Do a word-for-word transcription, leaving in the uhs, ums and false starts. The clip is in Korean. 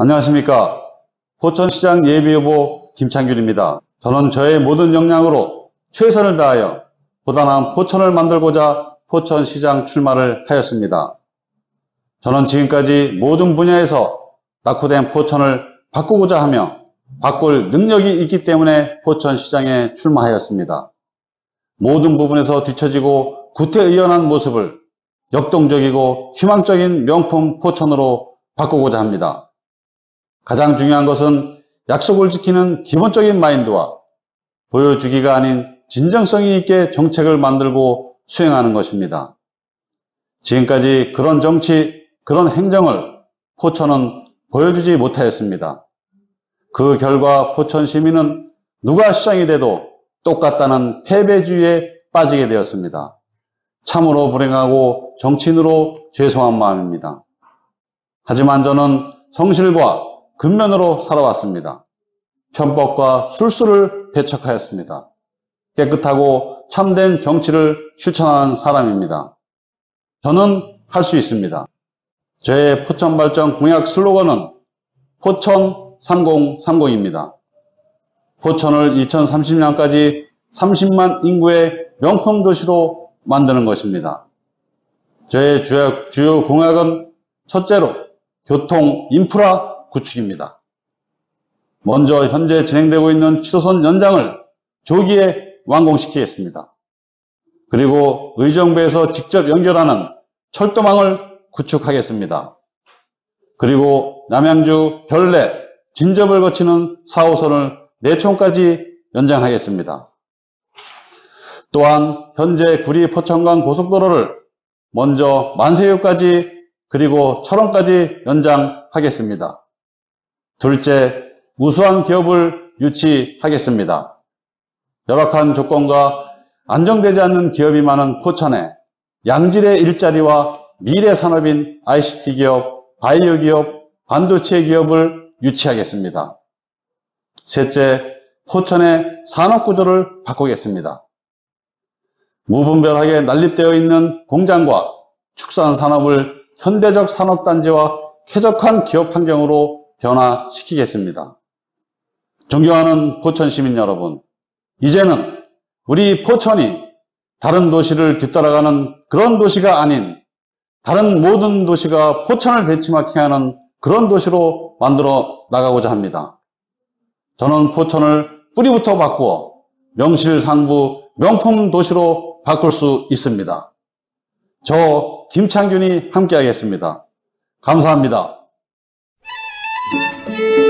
안녕하십니까. 포천시장 예비후보 김창균입니다. 저는 저의 모든 역량으로 최선을 다하여 보다 나은 포천을 만들고자 포천시장 출마를 하였습니다. 저는 지금까지 모든 분야에서 낙후된 포천을 바꾸고자 하며 바꿀 능력이 있기 때문에 포천시장에 출마하였습니다. 모든 부분에서 뒤처지고 구태의연한 모습을 역동적이고 희망적인 명품 포천으로 바꾸고자 합니다. 가장 중요한 것은 약속을 지키는 기본적인 마인드와 보여주기가 아닌 진정성이 있게 정책을 만들고 수행하는 것입니다. 지금까지 그런 정치, 그런 행정을 포천은 보여주지 못하였습니다. 그 결과 포천 시민은 누가 시장이 돼도 똑같다는 패배주의에 빠지게 되었습니다. 참으로 불행하고 정치인으로 죄송한 마음입니다. 하지만 저는 성실과 근면으로 살아왔습니다. 편법과 술수를 배척하였습니다. 깨끗하고 참된 정치를 실천하는 사람입니다. 저는 할 수 있습니다. 저의 포천발전 공약 슬로건은 포천 삼공삼공입니다. 포천을 이천삼십 년까지 삼십만 인구의 명품 도시로 만드는 것입니다. 저의 주요, 주요 공약은 첫째로 교통 인프라 구축입니다. 먼저 현재 진행되고 있는 칠 호선 연장을 조기에 완공시키겠습니다. 그리고 의정부에서 직접 연결하는 철도망을 구축하겠습니다. 그리고 남양주, 별내, 진접을 거치는 사 호선을 내촌까지 연장하겠습니다. 또한 현재 구리 포천간 고속도로를 먼저 만세유까지 그리고 철원까지 연장하겠습니다. 둘째, 우수한 기업을 유치하겠습니다. 열악한 조건과 안정되지 않는 기업이 많은 포천에 양질의 일자리와 미래 산업인 아이씨티 기업, 바이오 기업, 반도체 기업을 유치하겠습니다. 셋째, 포천의 산업구조를 바꾸겠습니다. 무분별하게 난립되어 있는 공장과 축산산업을 현대적 산업단지와 쾌적한 기업 환경으로 변화시키겠습니다. 존경하는 포천 시민 여러분, 이제는 우리 포천이 다른 도시를 뒤따라가는 그런 도시가 아닌 다른 모든 도시가 포천을 벤치마킹하는 그런 도시로 만들어 나가고자 합니다. 저는 포천을 뿌리부터 바꾸어 명실상부 명품 도시로 바꿀 수 있습니다. 저 김창균이 함께하겠습니다. 감사합니다. Thank you.